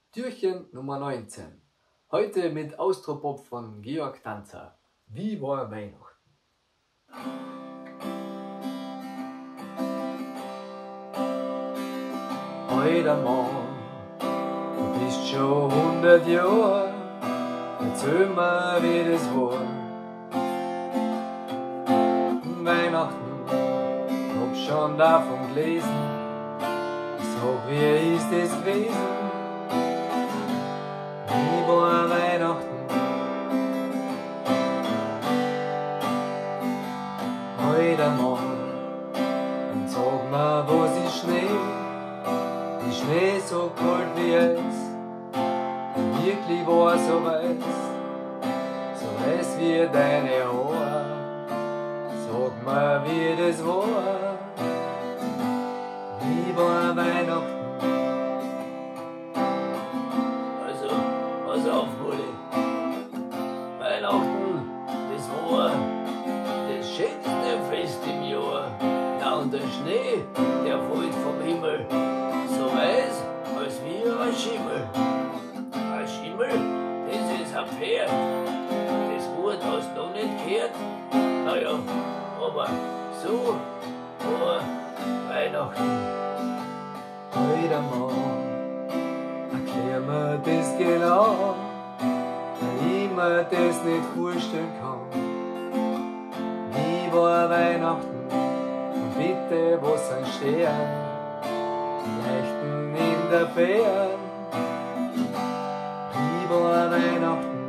Türchen Nummer 19. Heute mit Austropop von Georg Tanzer. Wie war Weihnachten? Heute Mann, du bist schon 100 Jahre, erzähl mir, wie das war. Weihnachten, hab schon davon gelesen, sag, wie ist das gewesen? Wie war Weihnachten? Heute Morgen, und sag mir, was ist Schnee? Ist Schnee so kalt wie Eis? Und wirklich war so weiß wie deine Haare. Sag mir, wie das war. Wie war Weihnachten? Pass auf, Bulli. Weihnachten, das war das schönste Fest im Jahr. Ja, und der Schnee, der fällt vom Himmel, so weiß als wie ein Schimmel. Ein Schimmel, das ist ein Pferd. Das Wort hast du noch nicht gehört. Naja, aber so war Weihnachten. Heute Morgen, erklär mir das genau, weil ich mir das nicht vorstellen kann. Wie war Weihnachten? Und bitte, was sind Sterne? Die leuchten in der Ferne. Wie war Weihnachten?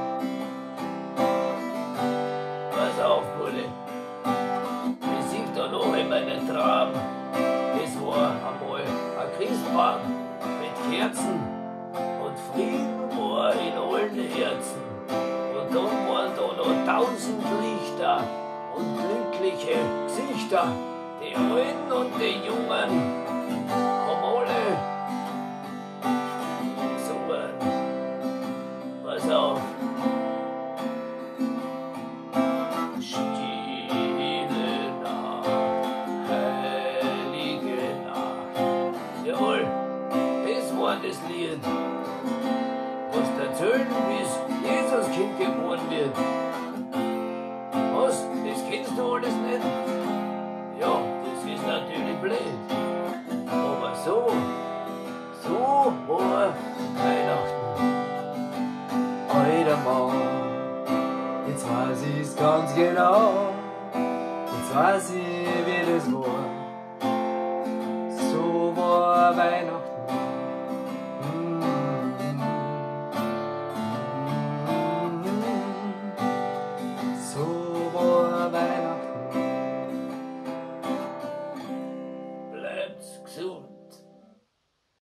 Pass auf, Bulli. Ich sehe da noch in meinen Traum. Das war einmal ein Christbaum mit Kerzen und Frieden war in allen Herzen. Und dann waren da noch 1000 Lichter und glückliche Gesichter. Die Alten und die Jungen haben alle gesungen. Pass auf. Stille Nacht, heilige Nacht. Jawohl, das war das Lied, was erzählen, bis Jesus Kind geboren wird. Was? Das kennst du alles nicht? Ja, das ist natürlich blöd. Aber so war Weihnachten. Heute Morgen, jetzt weiß ich's ganz genau, jetzt weiß ich, wie das war.